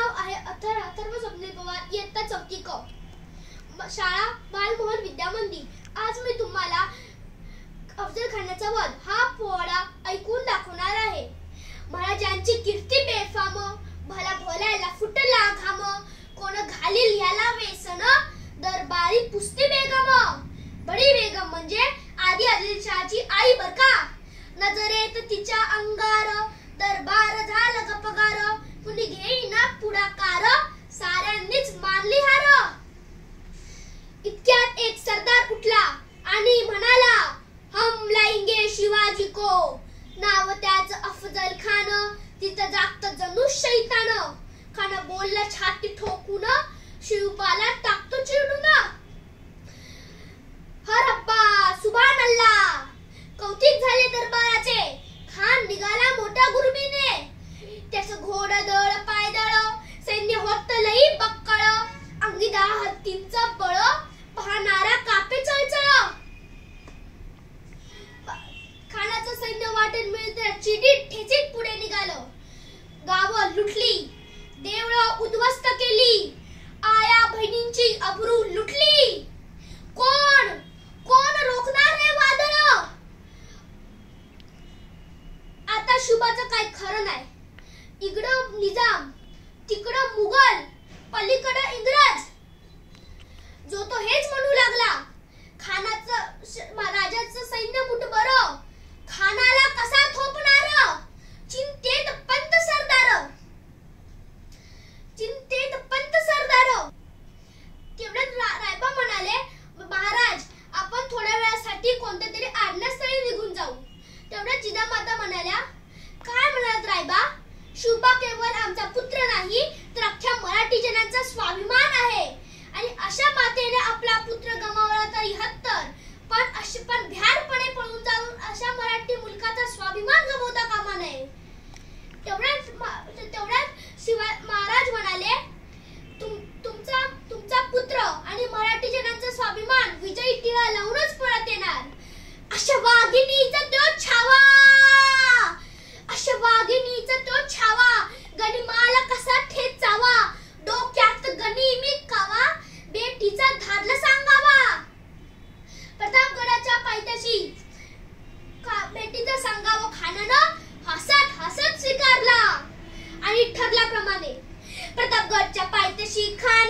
नाव आहे अथर्व स्वप्नील पवार, इयत्ता 4थी क, शाळा बालमोहन विद्या मंदिर। आज मी तुम्हाला अफजल खानाचा वध हा पोवाडा ऐकून दाखवणार आहे। महाराजांची कीर्ती बेफाम, भला भोलायला फुटला घाम, कोण घालील ह्याला वेसन, दरबारी पुसती बेगम। बडी बेगम म्हणजे आदी आदिलशहाची आई बर का। नजरेत तिच्या अंगार, दरबार झालं गपगार, कुणी घेईना पुढाकार, साऱ्यांनीच मानली हार। इतक्यात एक सरदार उठला आणि म्हणाला, हम लाएंगे शिवाजी को। नाव त्याचं अफजल खान, तिथं जागत जणू शैतान। खान बोलला छाती ठोकून, शिवबाला टाकतो चिरडून। हर अब्बा सुभान अल्लाह, कौतिक झाले दरबाराचे। खान निघाला मोठ्या गुरमीने, त्याचं घोडदळ पायदळ, सैन्य होत लई बक्कळ, अंगी 10 हत्तींचं बळ, पाहणारा कापे चळचळ। खानाचं सैन्य वाटेत मिळते चिडीत ठेचीत पुढे निघालं। गावं लुटली, देवळं उद्ध्वस्त केली, आया बहिणींची अब्रू लुटली। कोण कोण रोखणार हे वादळ? आता शुभाचं काय खरं नाही। इकडं निजाम, तिकडं मुघल, पलीकडं इंग्रज। जो तो हेच म्हणू लागला, राजाचं सैन्य मुठभर, खानाला कसा थोपणार? चिंतेत पंत सरदार, चिंतेत पंत सरदार। तेवढ्यात रायबा म्हणाले, महाराज आपण थोड्या वेळासाठी कोणत्या तरी आज्ञास्थळी निघून जाऊ। तेवढ्यात जिजामाता म्हणाल्या, काय म्हणालात रायबा? शिवबा केवळ आमचा पुत्र नाही तर अख्ख्या मराठी जनांचा स्वाभिमान आहे, आणि अशा मातेने आपला पुत्र गमावला तर 71, पण भ्याडपणे पळून जाऊन अशा मराठी मुलकाचा स्वाभिमान गमावता कामा नये। तेवढ्यात महाराज म्हणाले, तुमचा पुत्र आणि मराठी जनांचा स्वाभिमान विजयी टिळा लावूनच परत येणार। अशा वाघिणीचा तो छावा, अशा वाघिणीचा तो छावा, गनिमाला कसा ठेचावा, डोक्यात गनिमी कावा, बेटीचा धाडला सांगावा। प्रतापगडाच्या पायथ्याशी बेटीचा सांगावा खानानं हसत हसत स्वीकारला, आणि ठरल्याप्रमाणे प्रतापगडच्या पायथ्याशी खान,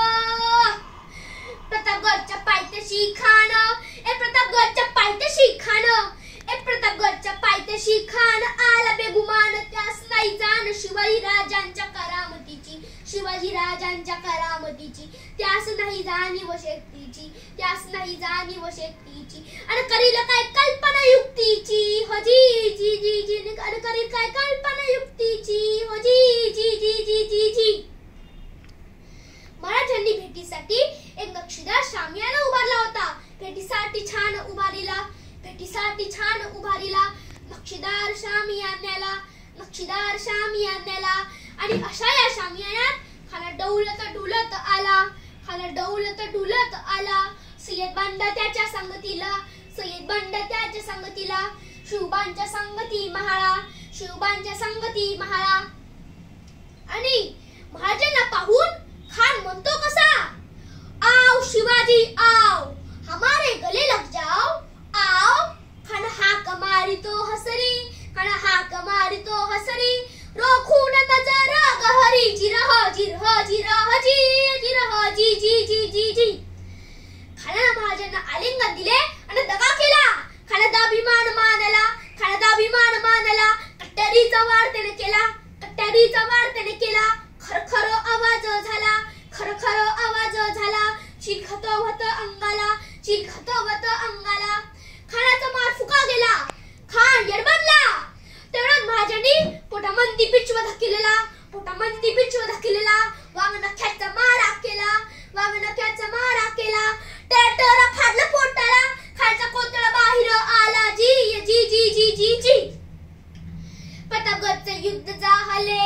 प्रतापगडच्या पायथ्याशी खान, प्रतापगडच्या पायथ्याशी खान, प्रतापगडच्या पायथ्याशी खान, आला बेगुमान त्यास नाही जाण शिवाजी राजांच्या करामतीची, शिवाजी राजांच्या करामतीची, त्यास नाही जाणीव शक्तीची, त्यास नाही जाणीव शक्तीची, आणि करील काय कल्पना युक्तीची, हो जी जी जी जी, आणि करील काय कल्पना युक्तीची, हो जी जी जी जी जी जी। महाराजांनी भेटीसाठी एक नक्षीदार शामियाना उभारला होता। भेटीसाठी छान उभारीला, भेटीसाठी छान उभारीला, नक्षीदार शामियान्याला, नक्षीदार शामियान्याला। आणि अशा या शामियान्यात खाना डौलत डुलत आला, खाना डौलत डुलत आला। सय्यद बंड त्याच्या संगतीला, सय्यद बंड त्याच्या संगतीला, शिवबांच्या संगती महाळा, शिवबांच्या संगती महाळा। आणि महाराजांना पाहून खान म्हणतो कसा, आओ शिवाजी आओ, हमारे गले लग जाओ, आओ। खान हाक मारितो हसरी, खान हाक मारितो हसरी, रोखून नजर गहरी, जिरह जिरह जिरह जी, जिरह जी जी जी जी जी। खानानं महाराजांना आलिंगन दिले आणि दगा केला। खानाचा अभिमान मानला, खानाचा अभिमान मानला। कट्यारीचा वार त्याने केला, कट्यारीचा वार त्याने केला। खरखर आवाज झाला, खरखर आवाज झाला, चिलखत होत अंगाला, चिलखत होत अंगाला। खानाचा मार फुका गेला, खान यडबडला। तेवढ्यात महाराजांनी पोटामंदी पिचवा धकिलेला, पोटामंदी पिचवा धकिलेला, वांग नख्याचा मारा केला, वांग नख्याचा मारा केला। टॅटर फाडलं पोटाला, खालचा कोतळा बाहेर आला, जी जी जी जी जी जी। प्रतापगडचे युद्ध झाले,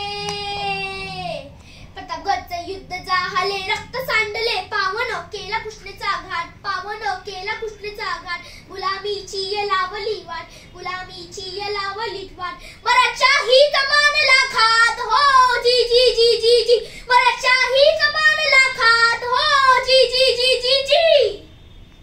प्रतापगडचे युद्ध झाले, रक्त सांडले पावन केला कृष्णेचा घाट, पावन केला कृष्णेचा घाट। गुलामीची लावली वाट, गुलामी